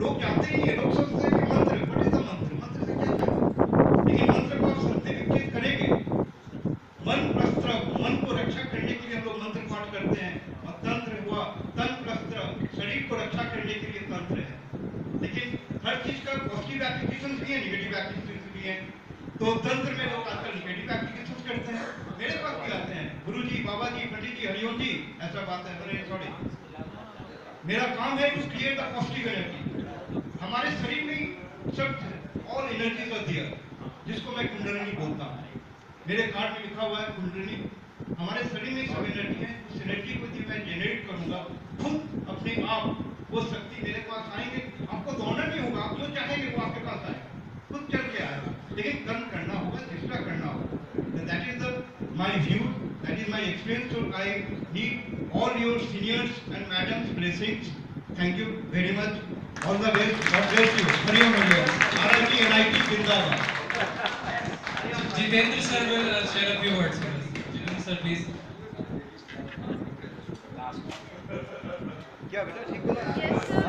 लोग जानते ही नहीं, लोग सोचते हैं कि मंत्र, व्हाट इज द मंत्र, मंत्र से क्या है, लेकिन मंत्र को आप सर्टिफिकेट करेंगे, मन प्रस्त्र, मन को रक्षा करने के लिए हम लोग मंत्र पाठ करते हैं, और तंत्र हुआ तन प्रस्त्र, शरीर को रक्षा करने के लिए तंत्र है। लेकिन हर चीज का पॉजिटिव एप्लीकेशन भी है, नेगेटिव एप्लीकेशन भी है। तो तंत्र में लोग आजकल नेगेटिव एप्लीकेशन करते हैं, मेरे पास भी आते हैं, गुरुजी, बाबा जी, पंडित जी, हरिओम जी, ऐसा बात है, अरे सॉरी, मेरा काम है to create the positive energy. हमारे शरीर में सब ऑल एनर्जी का दिया, जिसको मैं कुंडलिनी बोलता हूँ। मेरे कार्ड में लिखा हुआ है कुंडलिनी। हमारे शरीर में सब एनर्जी है, उस एनर्जी को जब मैं जनरेट करूंगा, खुद अपने आप वो शक्ति मेरे पास आएंगे। आपको दौड़ना नहीं होगा, आप जो चाहेंगे वो आपके पास आएगा, खुद चल के आएगा, लेकिन कर्म करना होगा, चेष्टा करना होगा। That is the my view, that is my experience. So I need all your seniors and madams blessings. Thank you very much, all the best, God bless you. Hari Om Hari Om. RIT NIT जिंदाबाद। Jitendra sir will share a few words with us. Jitendra sir, please. क्या बेटा ठीक बोला? Yes sir.